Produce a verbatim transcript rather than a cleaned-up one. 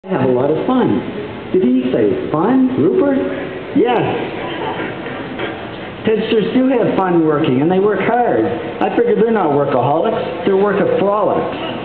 I have a lot of fun. Did he say fun, Rupert? Yes. Tedsters do have fun working, and they work hard. I figure they're not workaholics, they're workaholics.